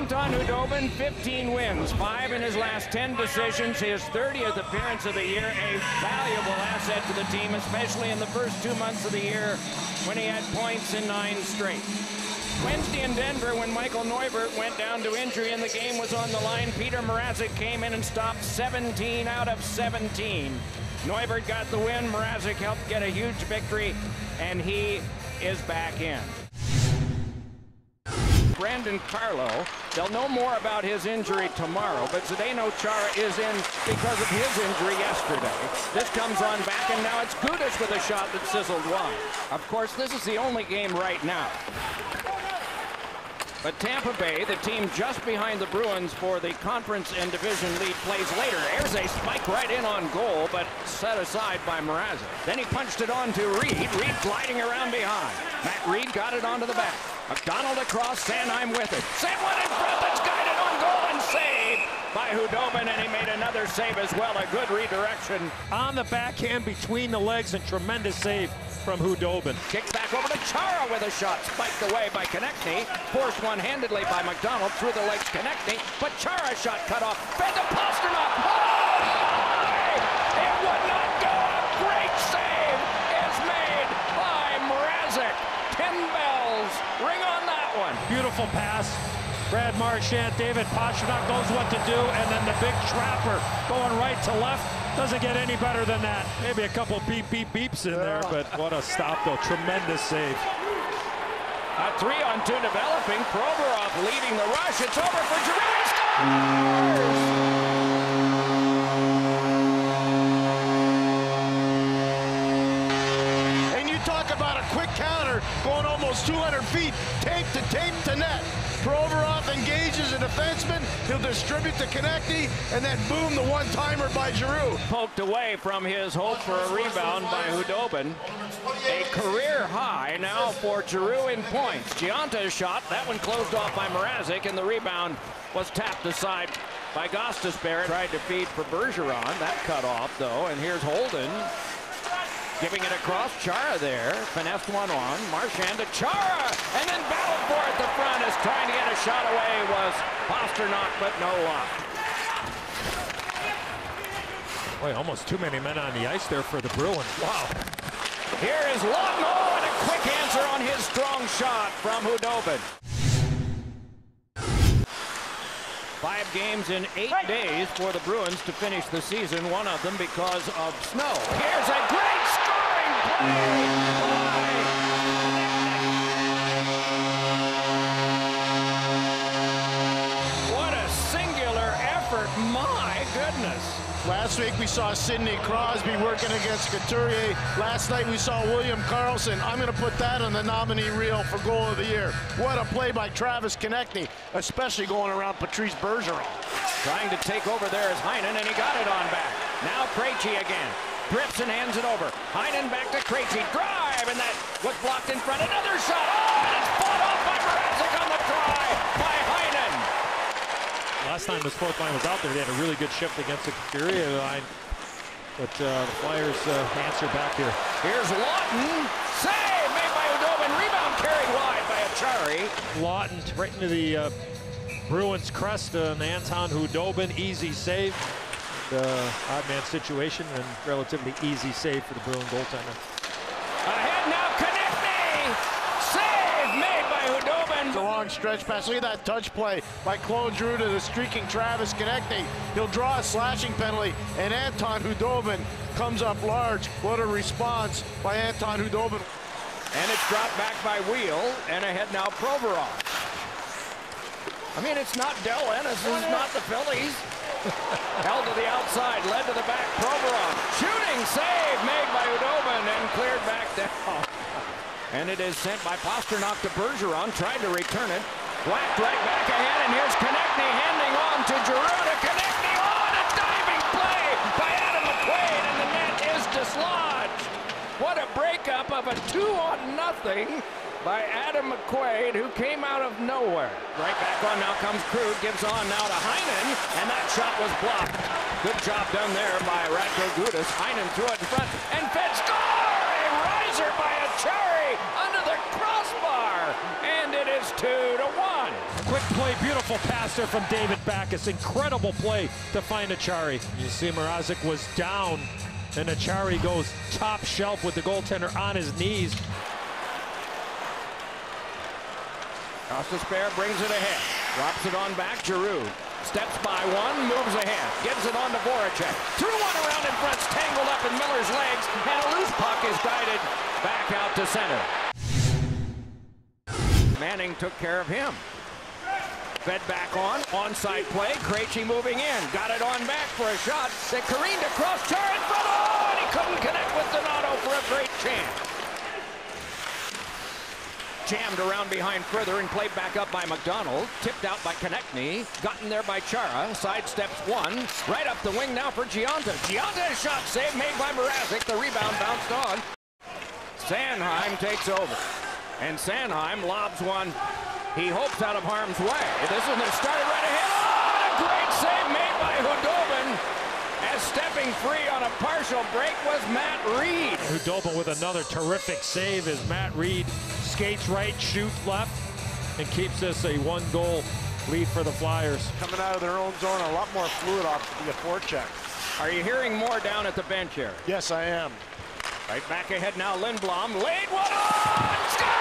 Anton Khudobin, 15 wins, 5 in his last 10 decisions, his 30th appearance of the year, a valuable asset to the team, especially in the first 2 months of the year when he had points in 9 straight. Wednesday in Denver, when Michael Neubert went down to injury and the game was on the line, Peter Mrazek came in and stopped 17 out of 17. Neubert got the win, Mrazek helped get a huge victory, and he is back in. Brandon Carlo, they'll know more about his injury tomorrow, but Zdeno Chara is in because of his injury yesterday. This comes on back, and now it's Gudas with a shot that sizzled wide. Of course, this is the only game right now. But Tampa Bay, the team just behind the Bruins for the conference and division lead, plays later. There's a spike right in on goal, but set aside by Mrazek. Then he punched it on to Reed. Reed gliding around behind. Matt Reed got it onto the back. McDonald across, Sanheim with it. Sent one in front, that's guided on goal and saved by Khudobin, and he made another save as well. A good redirection. On the backhand between the legs, and tremendous save from Khudobin. Kick back over to Chara with a shot. Spiked away by Konechny. Forced one-handedly by McDonald. Through the legs Konechny. But Chara's shot cut off. Fed to Pastrnak. Oh! It would not go. A great save is made by Mrazek. 10 bells. Ring on that one. Beautiful pass. Brad Marchand, David Pastrnak knows what to do, and then the big trapper going right to left. Doesn't get any better than that. Maybe a couple beep, beep, beeps in there, but what a stop, though. Tremendous save. A 3-on-2 developing. Provorov leading the rush. It's over for Giroux. He scores! And you talk about a quick counter going almost 200 feet, tape to net. Provorov engages a defenseman. He'll distribute to Konechny, and then boom, the one-timer by Giroux. Poked away from his hope for a rebound by Khudobin. A career high now for Giroux in points. Gionta's shot, that one closed off by Mrazek, and the rebound was tapped aside by Gostisbehere. Tried to feed for Bergeron. That cut off, though, and here's Holden. Giving it across, Chara there, finessed one on, Marchand to Chara, and then battled for it. The front is trying to get a shot away was Pastrnak, but no luck. Boy, almost too many men on the ice there for the Bruins. Wow. Here is Lawton, oh, and a quick answer on his strong shot from Khudobin. 5 games in 8 days for the Bruins to finish the season, one of them because of snow. Here's a great scoring play by... What a singular effort, my goodness. Last week we saw Sidney Crosby working against Couturier. Last night we saw William Karlsson. I'm going to put that on the nominee reel for goal of the year. What a play by Travis Konechny, especially going around Patrice Bergeron. Trying to take over there is Heinen, and he got it on back. Now Krejci again. Grips and hands it over. Heinen back to Krejci. Drive, and that was blocked in front. Another shot. Oh, and it's fought off by Mrazek on the try by Heinen. Last time this fourth line was out there, they had a really good shift against the Couturier line. But the Flyers answer back here. Here's Lawton. Save made by Khudobin. Rebound carried wide by Achari. Lawton right into the Bruins crest on Anton Khudobin. Easy save. The odd man situation and relatively easy save for the Bruin goaltender. Ahead now, Konechny. Save made by Khudobin. It's a long stretch pass. Look at that touch play by Claude Giroux to the streaking Travis Konechny. He'll draw a slashing penalty, and Anton Khudobin comes up large. What a response by Anton Khudobin. And it's dropped back by Wheel, and ahead now Provorov. I mean, it's not Del Ennis, it's not the Phillies. Held to the outside, led to the back, Provorov. Shooting save made by Khudobin and cleared back down. And it is sent by Pastrnak to Bergeron, tried to return it. Whacked right back ahead, and here's Konechny handing on to Giroux to Konechny. Oh, and a diving play by Adam McQuaid, and the net is dislodged. What a breakup of a 2-0 by Adam McQuaid, who came out of nowhere. Right back on now comes Krug, gives on now to Heinen, and that shot was blocked. Good job done there by Radko Gudas. Heinen threw it in front, and fed score! A riser by Achari under the crossbar, and it is 2-1. Quick play, beautiful pass there from David Backes. Incredible play to find Acciari. You see Mrazek was down, and Acciari goes top shelf with the goaltender on his knees. Gostisbehere brings it ahead. Drops it on back. Giroux steps by one, moves ahead. Gives it on to Voracek. Threw one around in front, tangled up in Miller's legs, and a loose puck is guided back out to center. Manning took care of him. Fed back on, onside play. Krejci moving in, got it on back for a shot. They careened across, Chara in front, oh, and he couldn't connect with Donato for a great chance. Jammed around behind further and played back up by McDonald. Tipped out by Konechny. Gotten there by Chara. Sidesteps one. Right up the wing now for Gionta. Gionta, a shot save made by Mrazek. The rebound bounced on. Sanheim takes over. And Sanheim lobs one. He hopes out of harm's way. This one has started right ahead. Oh, and a great save made by Khudobin. As stepping free on a partial break was Matt Reed. Khudobin with another terrific save as Matt Reed skates right, shoots left, and keeps this a one-goal lead for the Flyers. Coming out of their own zone, a lot more fluid off the forecheck. Are you hearing more down at the bench here? Yes, I am. Right back ahead now, Lindblom. Laid one on! Score!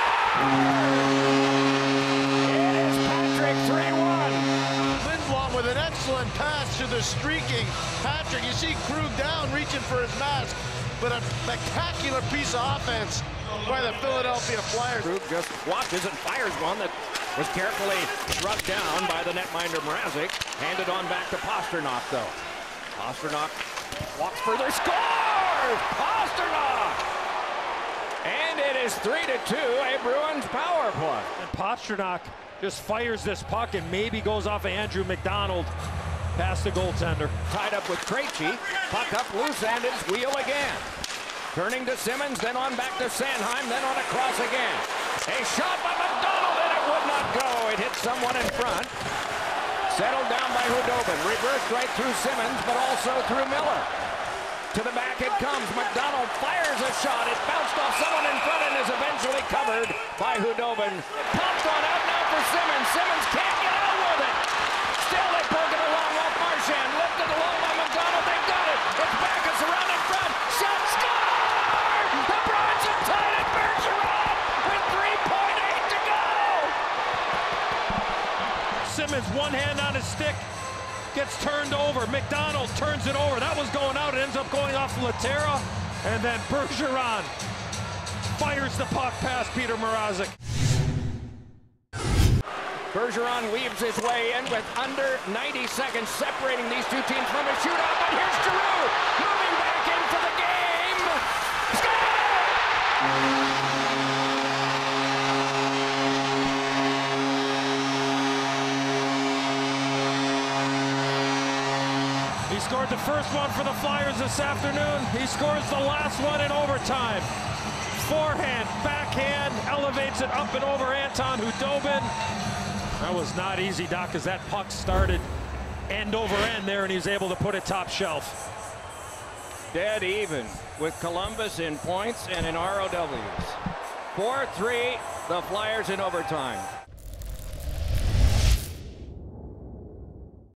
It is Patrick, 3-1. Lindblom with an excellent pass to the streaking Patrick. You see Krug down, reaching for his mask, but a spectacular piece of offense by the Philadelphia Flyers. Krug just watches and fires one that was carefully struck down by the netminder Mrazek. Handed on back to Pastrnak, though. Pastrnak walks further, scores! Pastrnak! And it is 3-2, a Bruins power play. And Pastrnak just fires this puck and maybe goes off of Andrew McDonald past the goaltender. Tied up with Krejci. Puck up loose and it's wheel again. Turning to Simmons, then on back to Sanheim, then on across again. A shot by McDonald, and it would not go. It hit someone in front. Settled down by Khudobin. Reversed right through Simmons, but also through Miller. To the back it comes. McDonald fires a shot. It bounced off someone in front and is eventually covered by Khudobin. Popped on out now for Simmons. Simmons can't get out with it. Still they poke it along off Marchand. Lifted along by McDonald. They got it. It's Backes around in front. Shot, score! The Bruins have tied it. Bergeron with 3.8 to go. Simmons, one hand on his stick, gets turned over. McDonald turns it over. That was going out. It ends up going off Laterra. And then Bergeron fires the puck past Peter Mrazek. Bergeron weaves his way in with under 90 seconds separating these two teams from a shootout. But here's Giroux moving back into the game. Score! He scored the first one for the Flyers this afternoon. He scores the last one in overtime. Forehand, backhand, elevates it up and over Anton Khudobin. That was not easy, Doc, because that puck started end over end there, and he was able to put it top shelf. Dead even with Columbus in points and in ROWs. 4-3, the Flyers in overtime.